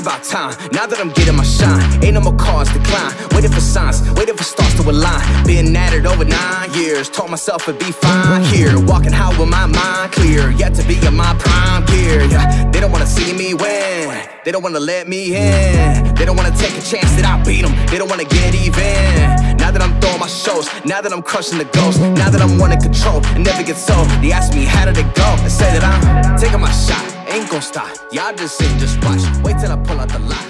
about time, now that I'm getting my shine. Ain't no more cause to climb, waiting for signs, waiting for stars to align. Been at it over 9 years, told myself it'd be fine here. Walking high with my mind clear, yet to be in my prime gear. Yeah, they don't wanna see me win, they don't wanna let me in. They don't wanna take a chance that I beat them, they don't wanna get even. Now that I'm throwing my shows, now that I'm crushing the ghost, now that I'm wanting control and never get sold. They ask me how did it go, I say that I'm taking my shot, ain't gon' stop. Y'all just sit, just watch, wait till I pull out the lot.